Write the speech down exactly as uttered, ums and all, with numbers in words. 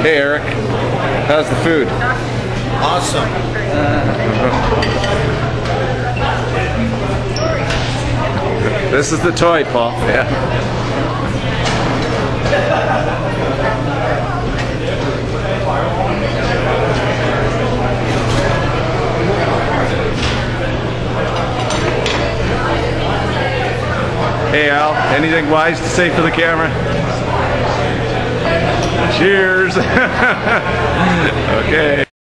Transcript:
Hey Eric, how's the food? Awesome. This is the toy, Paul. Yeah. Hey Al, anything wise to say for the camera? Cheers! Okay.